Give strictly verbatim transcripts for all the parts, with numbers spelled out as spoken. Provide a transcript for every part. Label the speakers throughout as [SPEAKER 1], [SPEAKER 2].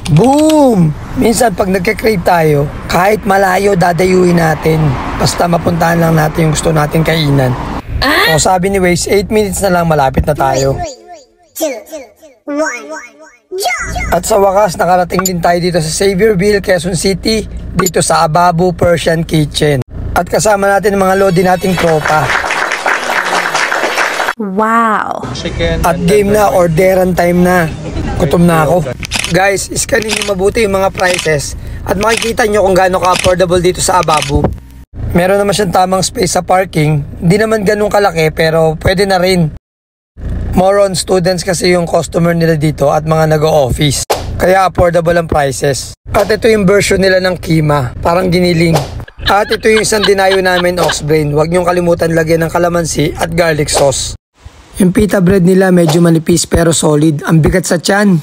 [SPEAKER 1] Boom! Minsan pag nagka-crave tayo, kahit malayo dadayuin natin. Basta mapuntahan lang natin yung gusto natin kainan. O sabi ni Waze, eight minutes na lang malapit na tayo. At sa wakas, nakarating din tayo dito sa Xavierville, Quezon City, dito sa Ababu Persian Kitchen. At kasama natin ang mga lodi nating tropa.
[SPEAKER 2] Wow!
[SPEAKER 1] At game na, orderan time na. Gutom na ako. Guys, iskanin niyo mabuti yung mga prices at makikita nyo kung gaano ka-affordable dito sa Ababu. Meron naman siyang tamang space sa parking. Hindi naman ganun kalaki pero pwede na rin. More on students kasi yung customer nila dito at mga nag-o-office. Kaya affordable ang prices. At ito yung version nila ng kima, parang giniling. At ito yung isang dinayo namin, oxbrain. Huwag niyong kalimutan lagyan ng kalamansi at garlic sauce. Yung pita bread nila medyo manipis pero solid. Ang bigat sa tiyan.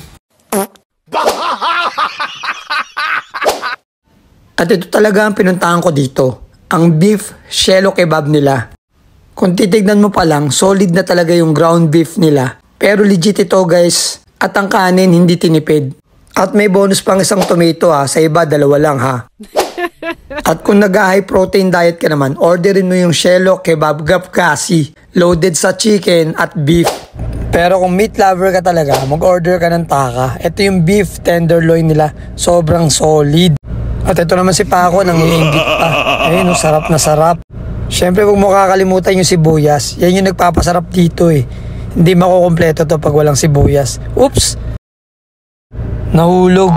[SPEAKER 1] At ito talaga ang pinuntahan ko dito. Ang beef shelo kebab nila. Kung titignan mo pa lang, solid na talaga yung ground beef nila. Pero legit ito guys. At ang kanin hindi tinipid. At may bonus pang isang tomato ha. Sa iba dalawa lang ha. At kung nag-high protein diet ka naman, orderin mo yung shelo kebab gapkasi. Loaded sa chicken at beef. Pero kung meat lover ka talaga, mag-order ka ng taka. Ito yung beef tenderloin nila. Sobrang solid. At ito naman si Paco, nangiinggit pa. Ayun, sarap na sarap. Siyempre, huwag mo kakalimutan yung sibuyas. Yan yung nagpapasarap dito eh. Hindi makukompleto to pag walang sibuyas. Oops! Nahulog.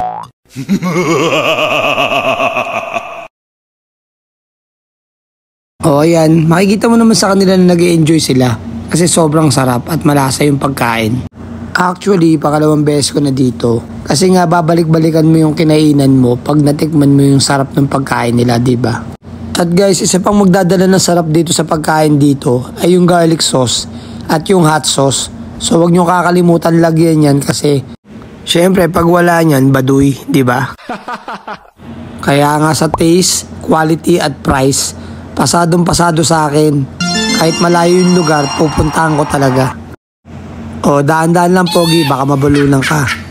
[SPEAKER 1] O ayan, makikita mo naman sa kanila na nag-e-enjoy sila. Kasi sobrang sarap at malasa yung pagkain. Actually, pangalawang beses ko na dito. Kasi nga babalik-balikan mo yung kinainan mo pag natikman mo yung sarap ng pagkain nila, diba? At guys, isa pang magdadala ng sarap dito sa pagkain dito ay yung garlic sauce at yung hot sauce. So wag nyo kakalimutan lagyan yan kasi syempre pag wala nyan, baduy, diba? Kaya nga sa taste, quality at price, pasadong pasado sa akin. Kahit malayo yung lugar, pupuntahan ko talaga. O, daan-daan lang pogi, baka mabulunan ka.